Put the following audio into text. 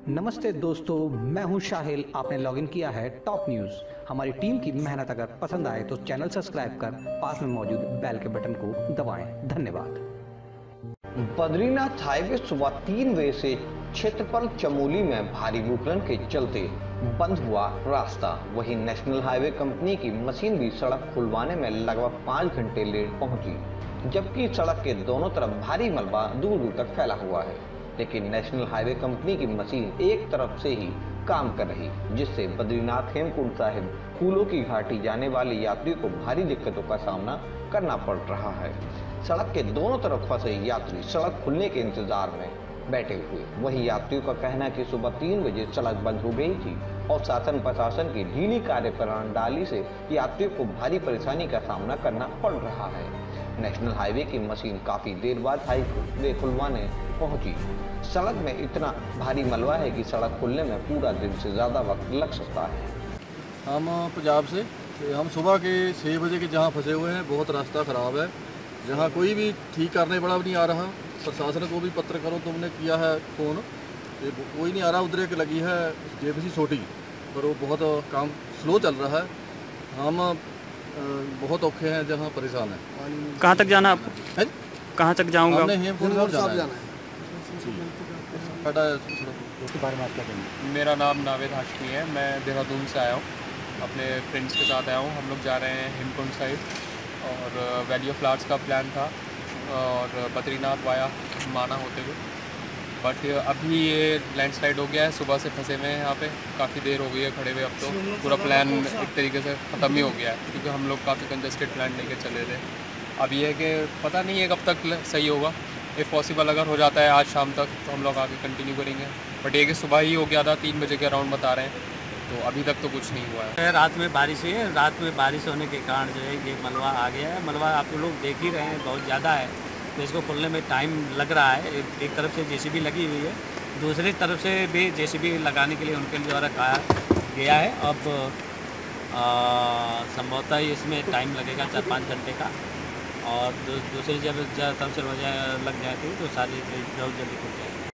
नमस्ते दोस्तों, मैं हूं शाहिल। आपने लॉगिन किया है टॉप न्यूज़। हमारी टीम की मेहनत अगर पसंद आए तो चैनल सब्सक्राइब कर पास में मौजूद बेल के बटन को दबाएं। धन्यवाद। बद्रीनाथ हाईवे सुबह 3 बजे से क्षेत्रफल चमोली में भारी भूस्खलन के चलते बंद हुआ रास्ता। वहीं नेशनल हाईवे कंपनी की मशीन भी सड़क खुलवाने में लगभग 5 घंटे लेट पहुंची, जबकि सड़क के दोनों तरफ भारी मलबा दूर दूर तक फैला हुआ है। लेकिन नेशनल हाईवे कंपनी की मशीन एक तरफ से ही काम कर रही, जिससे बद्रीनाथ हेमकुंड साहिब फूलों की घाटी जाने वाले यात्रियों को भारी दिक्कतों का सामना करना पड़ रहा है। सड़क के दोनों तरफ फंसे यात्री सड़क खुलने के इंतजार में बैठे हुए। वही यात्रियों का कहना है कि सुबह 3 बजे सड़क बंद हो गई थी और शासन प्रशासन की ढीली कार्य प्रणाली से यात्रियों को भारी परेशानी का सामना करना पड़ रहा है। नेशनल हाईवे की मशीन काफी देर बाद हाईवे खुलवाने पहुंची। सड़क में इतना भारी मलबा है कि सड़क खुलने में पूरा दिन से ज्यादा वक्त लग सकता है। हम पंजाब से हम सुबह के 6 बजे के जहाँ फंसे हुए हैं, बहुत रास्ता ख़राब है, जहाँ कोई भी ठीक करने वाला भी नहीं आ रहा। प्रशासन को भी पत्र करो तुमने किया है फ़ोन, कोई नहीं आ रहा। उधर एक लगी है जेबीसी छोटी, पर वो बहुत काम स्लो चल रहा है। हम बहुत औखे हैं, जहाँ परेशान हैं। कहाँ तक जाना आपको? कहाँ तक जाऊँगा? हमने हेमकुंड साहब जाना है। उसके बारे में आप क्या कहेंगे? मेरा नाम नावेद हाशमी है। मैं देहरादून से आया हूँ, अपने फ्रेंड्स के साथ आया हूँ। हम लोग जा रहे हैं हेमकुंड साहिब और वैली ऑफ फ्लावर्स का प्लान था और बद्रीनाथ वाया माना होते हुए, बट अभी ये लैंडस्लाइड हो गया है। सुबह से फंसे हुए हैं यहाँ पे, काफ़ी देर हो गई है खड़े हुए। अब तो पूरा प्लान एक तरीके से ख़त्म ही हो गया है, क्योंकि हम लोग काफ़ी कंजस्टेड प्लान लेके चले थे। अब ये है कि पता नहीं है कब तक सही होगा। इफ़ पॉसिबल अगर हो जाता है आज शाम तक तो हम लोग आगे कंटिन्यू करेंगे, बट ये कि सुबह ही हो गया था, 3 बजे के अराउंड बता रहे हैं, तो अभी तक तो कुछ नहीं हुआ है। रात में बारिश हुई है, रात में बारिश होने के कारण जो है ये मलबा आ गया है। मलबा आप लोग देख ही रहे हैं, बहुत ज़्यादा है, तो इसको खोलने में टाइम लग रहा है। एक तरफ से जेसीबी लगी हुई है, दूसरी तरफ से भी जेसीबी लगाने के लिए उनके द्वारा कहा गया है। अब संभवतः इसमें टाइम लगेगा 4-5 घंटे का, और दूसरी जब तरफ से लग जाती है तो सारी जल्दी खुल जाएगी।